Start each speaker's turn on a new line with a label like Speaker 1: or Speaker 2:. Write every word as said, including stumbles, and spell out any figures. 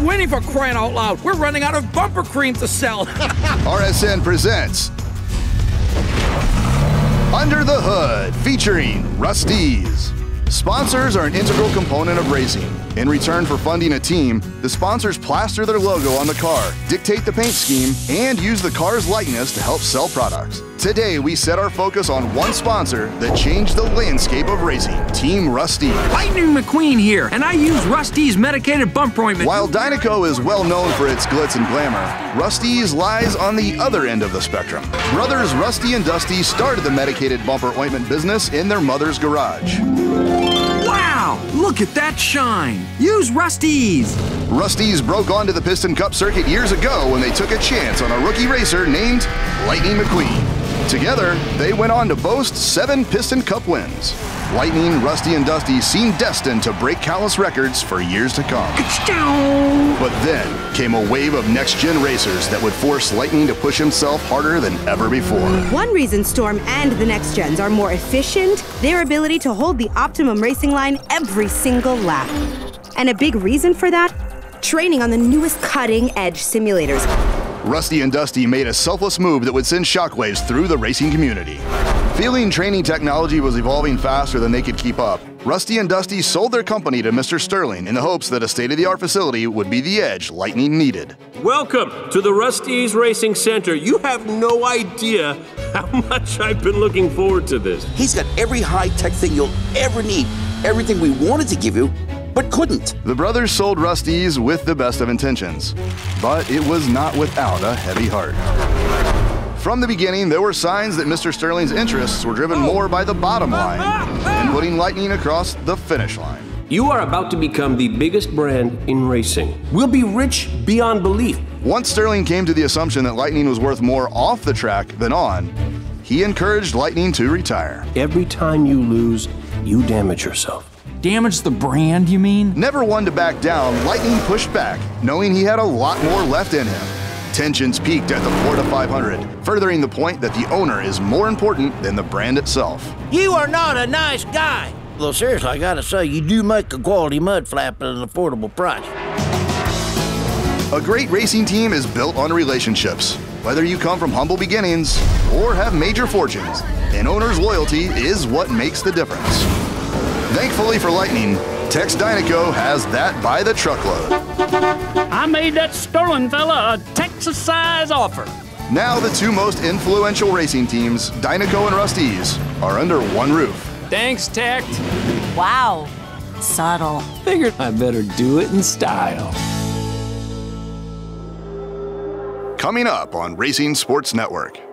Speaker 1: winning, for crying out loud. We're running out of bumper cream to sell.
Speaker 2: R S N presents Under the Hood, featuring Rust-eze. Sponsors are an integral component of racing. In return for funding a team, the sponsors plaster their logo on the car, dictate the paint scheme, and use the car's likeness to help sell products. Today, we set our focus on one sponsor that changed the landscape of racing, Team Rust-eze.
Speaker 1: Lightning McQueen here, and I use Rust-eze medicated bumper ointment.
Speaker 2: While Dynaco is well known for its glitz and glamour, Rust-eze lies on the other end of the spectrum. Brothers Rusty and Dusty started the medicated bumper ointment business in their mother's garage.
Speaker 1: Wow! Look at that shine! Use Rust-eze!
Speaker 2: Rust-eze broke onto the Piston Cup circuit years ago when they took a chance on a rookie racer named Lightning McQueen. Together, they went on to boast seven Piston Cup wins. Lightning, Rusty, and Dusty seemed destined to break countless records for years to come. But then came a wave of next-gen racers that would force Lightning to push himself harder than ever before.
Speaker 3: One reason Storm and the next gens are more efficient, their ability to hold the optimum racing line every single lap. And a big reason for that? Training on the newest cutting-edge simulators.
Speaker 2: Rusty and Dusty made a selfless move that would send shockwaves through the racing community. Feeling training technology was evolving faster than they could keep up, Rusty and Dusty sold their company to Mister Sterling in the hopes that a state-of-the-art facility would be the edge Lightning needed.
Speaker 4: Welcome to the Rust-eze Racing Center. You have no idea how much I've been looking forward to this.
Speaker 5: He's got every high-tech thing you'll ever need, everything we wanted to give you, but couldn't.
Speaker 2: The brothers sold Rust-eze with the best of intentions, but it was not without a heavy heart. From the beginning, there were signs that Mister Sterling's interests were driven more by the bottom line than putting Lightning across the finish line.
Speaker 4: You are about to become the biggest brand in racing. We'll be rich beyond belief.
Speaker 2: Once Sterling came to the assumption that Lightning was worth more off the track than on, he encouraged Lightning to retire.
Speaker 4: Every time you lose, you damage yourself.
Speaker 1: Damage the brand, you mean?
Speaker 2: Never one to back down, Lightning pushed back, knowing he had a lot more left in him. Tensions peaked at the Florida five hundred, furthering the point that the owner is more important than the brand itself.
Speaker 6: You are not a nice guy. Though seriously, I gotta say, you do make a quality mud flap at an affordable price.
Speaker 2: A great racing team is built on relationships. Whether you come from humble beginnings or have major fortunes, an owner's loyalty is what makes the difference. Thankfully for Lightning, Tex Dynaco has that by the truckload.
Speaker 7: I made that Sterling fella a Texas-size offer.
Speaker 2: Now the two most influential racing teams, Dynaco and Rust-eze, are under one roof.
Speaker 1: Thanks, Tex.
Speaker 8: Wow, subtle.
Speaker 1: Figured I better do it in style.
Speaker 2: Coming up on Racing Sports Network.